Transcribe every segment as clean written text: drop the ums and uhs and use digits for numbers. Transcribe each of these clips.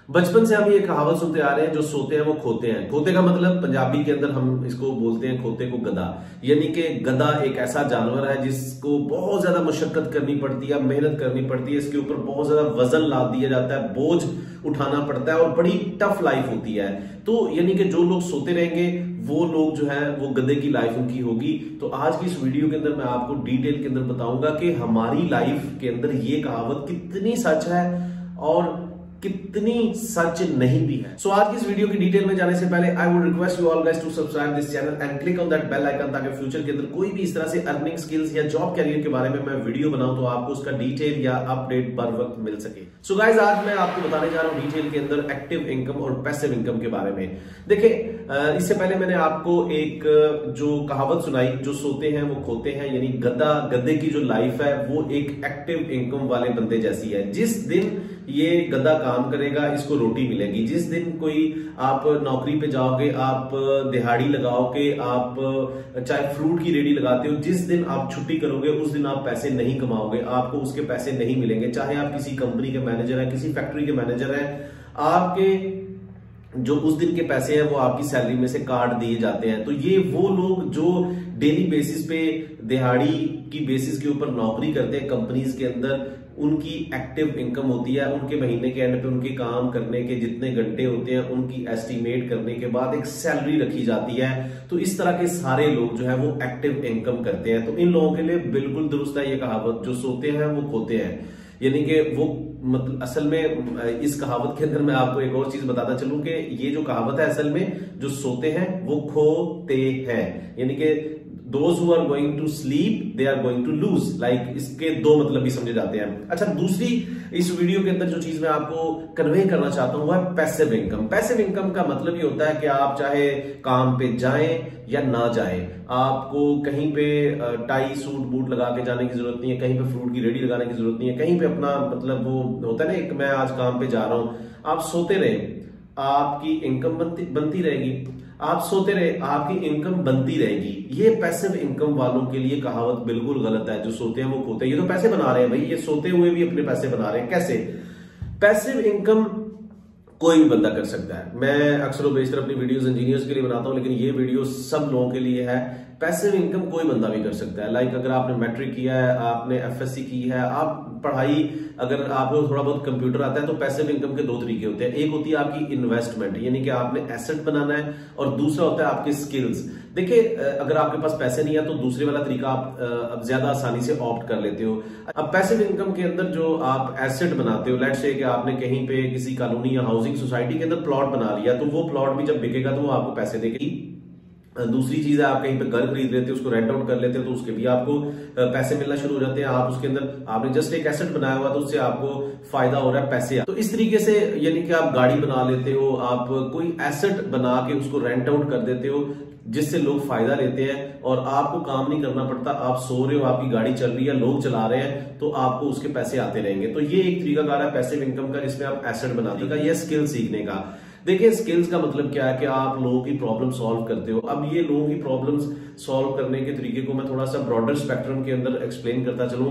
बचपन से हम ये कहावत सुनते आ रहे हैं, जो सोते हैं वो खोते हैं। खोते का मतलब पंजाबी के अंदर हम इसको बोलते हैं खोते को गधा। यानी कि गधा एक ऐसा जानवर है जिसको बहुत ज्यादा मशक्कत करनी पड़ती है, मेहनत करनी पड़ती है, इसके ऊपर बहुत ज्यादा वजन लाद दिया जाता है, बोझ उठाना पड़ता है और बड़ी टफ लाइफ होती है। तो यानी कि जो लोग सोते रहेंगे वो लोग जो है वो गधे की लाइफ उनकी होगी। तो आज की इस वीडियो के अंदर मैं आपको डिटेल के अंदर बताऊंगा कि हमारी लाइफ के अंदर ये कहावत कितनी सच है और कितनी सच नहीं भी है। सो आज की इस वीडियो की डिटेल में जाने से पहले I would request you all guys to subscribe this channel and click on that bell icon, ताकि फ्यूचर के अंदर कोई भी इस तरह से अर्निंग स्किल्स या जॉब कैरियर के बारे में मैं वीडियो बनाऊं तो आपको उसका डिटेल या अपडेट बर वक्त मिल सके। सो गाइस आज मैं आपको बताने जा रहा हूं डिटेल के अंदर एक्टिव इनकम और पैसिव इनकम के बारे में। देखिए इससे पहले मैंने आपको एक जो कहावत सुनाई, जो सोते हैं वो खोते हैं, यानी गधे की जो लाइफ है वो एक एक्टिव इनकम वाले बंदे जैसी है। जिस दिन ये गधा काम करेगा इसको रोटी मिलेगी। जिस दिन कोई आप नौकरी पे जाओगे, आप दिहाड़ी लगाओगे, आप चाहे फ्रूट की रेडी लगाते हो, जिस दिन आप छुट्टी करोगे उस दिन आप पैसे नहीं कमाओगे, आपको उसके पैसे नहीं मिलेंगे। चाहे आप किसी कंपनी के मैनेजर हैं, किसी फैक्ट्री के मैनेजर हैं, आपके जो उस दिन के पैसे हैं वो आपकी सैलरी में से काट दिए जाते हैं। तो ये वो लोग जो डेली बेसिस पे दिहाड़ी की बेसिस के ऊपर नौकरी करते हैं कंपनीज के अंदर, उनकी एक्टिव इनकम होती है। उनके महीने के एंड पे उनके काम करने के जितने घंटे होते हैं उनकी एस्टिमेट करने के बाद एक सैलरी रखी जाती है। तो इस तरह के सारे लोग जो है वो एक्टिव इनकम करते हैं। तो इन लोगों के लिए बिल्कुल दुरुस्त है ये कहावत, जो सोते हैं वो खोते हैं। यानी कि वो मतलब असल में इस कहावत के अंदर मैं आपको एक और चीज बताता चलूं कि ये जो कहावत है असल में जो सोते हैं वो खोते हैं। यानी कि those who are going to sleep they are going to lose, like इसके दो मतलब भी समझे जाते हैं। अच्छा, दूसरी इस वीडियो के अंदर जो चीज मैं आपको कन्वे करना चाहता हूं वो है पैसिव इनकम। पैसिव इनकम का मतलब ये होता है कि आप चाहे काम पे जाएं या ना जाएं, आपको कहीं पे टाई सूट बूट लगा के जाने की जरूरत नहीं है, कहीं पे फ्रूट की रेडी लगाने की जरूरत नहीं है, कहीं पे अपना मतलब वो होता है ना एक मैं आज काम पे जा रहा हूं, आप सोते रहे आपकी इनकम बनती रहेगी। आप सोते रहे आपकी इनकम बनती रहेगी। ये पैसिव इनकम वालों के लिए कहावत बिल्कुल गलत है। जो सोते हैं वो खोते हैं। ये तो पैसे बना रहे हैं भाई, ये सोते हुए भी अपने पैसे बना रहे हैं। कैसे? पैसिव इनकम कोई भी बंदा कर सकता है। मैं अक्सर बेशतर अपनी वीडियोस इंजीनियर्स के लिए बनाता हूं, लेकिन ये वीडियो सब लोगों के लिए है। पैसिव इनकम कोई बंदा भी कर सकता है। लाइक अगर आपने मैट्रिक किया है, आपने एफएससी की है, आप पढ़ाई अगर आपको थोड़ा बहुत कंप्यूटर आता है, तो पैसिव इनकम के दो तरीके होते हैं। एक होती है आपकी इन्वेस्टमेंट, यानी कि आपने एसेट बनाना है, और दूसरा होता है आपके स्किल्स। देखिए अगर आपके पास पैसे नहीं है तो दूसरे वाला तरीका आप अब ज्यादा आसानी से ऑप्ट कर लेते हो। अब पैसिव इनकम के अंदर जो आप एसेट बनाते हो, लेट्स से कि आपने कहीं पे किसी कॉलोनी या हाउसिंग सोसाइटी के अंदर प्लॉट बना लिया, तो वो प्लॉट भी जब बिकेगा तो वो आपको पैसे देगी। दूसरी चीज है आप कहीं पे घर खरीद लेते हो, उसको रेंट आउट कर लेते हो, तो उसके भी आपको पैसे मिलना शुरू हो जाते हैं। आप उसके अंदर आपने जस्ट एक एसेट बनाया हुआ तो उससे आपको फायदा हो रहा है, पैसे। तो इस तरीके से यानी कि आप गाड़ी बना लेते हो, आप कोई एसेट बना के उसको रेंट आउट कर देते हो, जिससे लोग फायदा लेते हैं और आपको काम नहीं करना पड़ता। आप सो रहे हो, आपकी गाड़ी चल रही है, लोग चला रहे हैं, तो आपको उसके पैसे आते रहेंगे। तो ये एक तरीका है पैसिव इनकम का, जिसमें आप एसेट बनाने का, यह स्किल सीखने का। देखिए स्किल्स का मतलब क्या है कि आप लोगों की प्रॉब्लम सॉल्व करते हो। अब ये लोगों की प्रॉब्लम्स सॉल्व करने के तरीके को मैं थोड़ा सा ब्रॉडर स्पेक्ट्रम के अंदर एक्सप्लेन करता चलूं।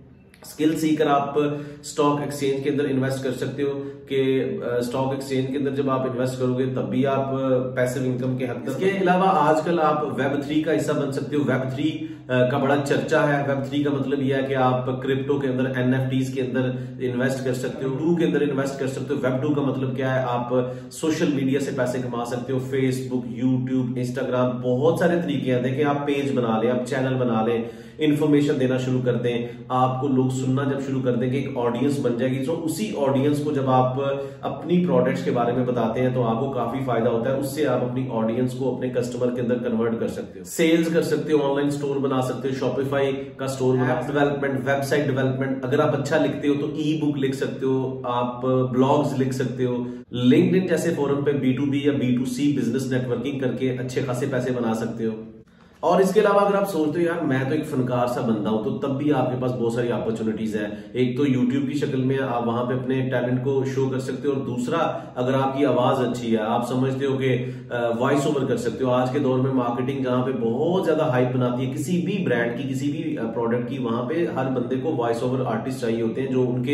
स्किल सीखकर आप स्टॉक एक्सचेंज के अंदर इन्वेस्ट कर सकते हो कि स्टॉक एक्सचेंज के अंदर जब आप इन्वेस्ट करोगे तब भी आप पैसिव इनकम के हकदार। इसके अलावा आजकल आप वेब3 का हिस्सा बन सकते हो। वेब3 का बड़ा चर्चा है। वेब3 का मतलब यह है कि आप क्रिप्टो के अंदर, एनएफटीज के अंदर इन्वेस्ट कर सकते हो, वेब2 के अंदर इन्वेस्ट कर सकते हो। वेब2 का मतलब क्या है? आप सोशल मीडिया से पैसे कमा सकते हो। फेसबुक, यूट्यूब, इंस्टाग्राम, बहुत सारे तरीके हैं। देखिए आप पेज बना लें, आप चैनल बना लें, इंफॉर्मेशन देना शुरू कर दें, आपको लोग सुनना जब शुरू कर देंगे, एक ऑडियंस बन जाएगी। तो उसी ऑडियंस को जब आप अपनी प्रोडक्ट्स के बारे में बताते हैं तो आपको काफी फायदा होता है। उससे आप अपनी ऑडियंस को अपने कस्टमर के अंदर कन्वर्ट कर सकते हो, सेल्स कर सकते हो, ऑनलाइन स्टोर बना सकते हो, शॉपिफाई का स्टोर बना, डेवलपमेंट, वेबसाइट डेवलपमेंट। अगर आप अच्छा लिखते हो तो ई बुक लिख सकते हो, आप ब्लॉग्स लिख सकते हो। लिंक्डइन जैसे फोरम पे B2B या B2C बिजनेस नेटवर्किंग करके अच्छे खासे पैसे बना सकते हो। और इसके अलावा अगर आप सोचते हो यार मैं तो एक फनकार सा बंदा हूं, तो तब भी आपके पास बहुत सारी अपॉर्चुनिटीज है। एक तो यूट्यूब की शक्ल में आप वहां पे अपने टैलेंट को शो कर सकते हो, और दूसरा अगर आपकी आवाज अच्छी है, आप समझते हो कि वॉइस ओवर कर सकते हो। आज के दौर में मार्केटिंग जहां पे बहुत ज्यादा हाइप बनाती है किसी भी ब्रांड की, किसी भी प्रोडक्ट की, वहां पे हर बंदे को वॉइस ओवर आर्टिस्ट चाहिए होते हैं जो उनके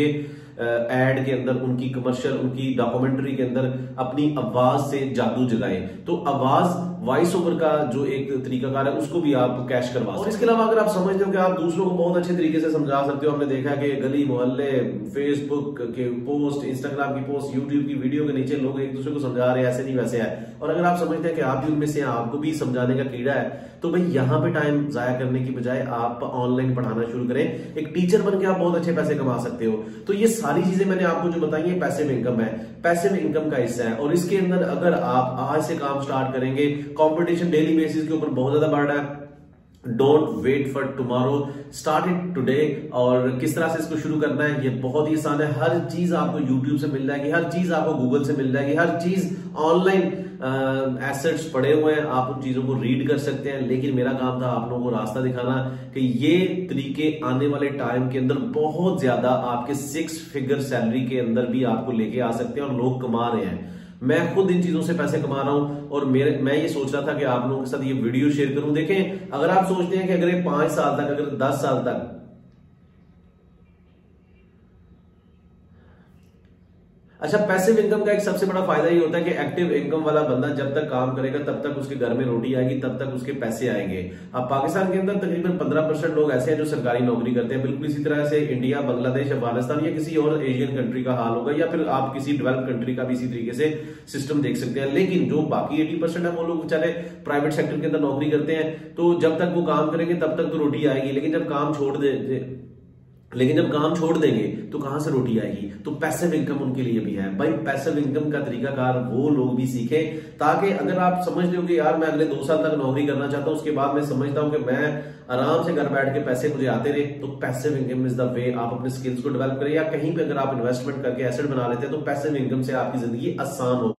एड के अंदर, उनकी कमर्शियल, उनकी डॉक्यूमेंट्री के अंदर अपनी आवाज से जादू जगाएं। तो आवाज वॉइस ओवर का जो एक तरीकाकार है उसको भी आप कैश करवा सकते हैं। और इसके अलावा अगर आप समझते हो कि आप दूसरों को बहुत अच्छे तरीके से समझा सकते हो, हमने देखा कि गली मोहल्ले, फेसबुक के पोस्ट, इंस्टाग्राम की पोस्ट, यूट्यूब की वीडियो के नीचे लोग एक दूसरे को समझा रहे हैं ऐसे नहीं वैसे है, और अगर आप समझते हैं कि आप भी उनमें से, आपको भी समझाने का कीड़ा है, तो भाई यहां पे टाइम जाया करने की बजाय आप ऑनलाइन पढ़ाना शुरू करें। एक टीचर बन के आप बहुत अच्छे पैसे कमा सकते हो। तो ये सारी चीजें मैंने आपको जो बताई है पैसिव इनकम है, पैसिव इनकम का हिस्सा है। और इसके अंदर अगर आप आज से काम स्टार्ट करेंगे, कंपटीशन डेली बेसिस के ऊपर बहुत ज्यादा बढ़ रहा है, don't wait for tomorrow, start it today. और किस तरह से इसको शुरू करना है ये बहुत ही आसान है। हर चीज आपको यूट्यूब से मिल जाएगी, हर चीज आपको गूगल से मिल जाएगी, हर चीज ऑनलाइन एसेट्स पड़े हुए हैं, आप उन चीजों को रीड कर सकते हैं। लेकिन मेरा काम था आप लोगों को रास्ता दिखाना कि ये तरीके आने वाले टाइम के अंदर बहुत ज्यादा आपके 6 फिगर सैलरी के अंदर भी आपको लेके आ सकते हैं, और लोग कमा रहे हैं। मैं खुद इन चीजों से पैसे कमा रहा हूं, और मैं ये सोच रहा था कि आप लोगों के साथ ये वीडियो शेयर करूं। देखें, अगर आप सोचते हैं कि अगर 5 साल तक, अगर 10 साल तक, अच्छा, पैसिव इनकम का एक सबसे बड़ा फायदा ये होता है कि एक्टिव इनकम वाला बंदा जब तक काम करेगा तब तक उसके घर में रोटी आएगी, तब तक उसके पैसे आएंगे। अब पाकिस्तान के अंदर तकरीबन 15% लोग ऐसे हैं जो सरकारी नौकरी करते हैं। बिल्कुल इसी तरह से इंडिया, बांग्लादेश, अफगानिस्तान या किसी और एशियन कंट्री का हाल होगा, या फिर आप किसी डेवलप कंट्री का भी इसी तरीके से सिस्टम देख सकते हैं। लेकिन जो बाकी 80% है वो लोग बेचारे प्राइवेट सेक्टर के अंदर नौकरी करते हैं। तो जब तक वो काम करेंगे तब तक तो रोटी आएगी, लेकिन जब काम छोड़ देंगे तो कहां से रोटी आएगी। तो पैसिव इनकम उनके लिए भी है। भाई पैसिव इनकम का तरीकाकार वो लोग भी सीखें, ताकि अगर आप समझ लो कि यार मैं अगले 2 साल तक नौकरी करना चाहता हूं, उसके बाद मैं समझता हूं कि मैं आराम से घर बैठ के पैसे मुझे आते रहे, तो passive income is the way. आप अपने स्किल्स को डेवलप करें, या कहीं पे अगर आप इन्वेस्टमेंट करके एसेट बना लेते हैं तो पैसिव इनकम से आपकी जिंदगी आसान हो।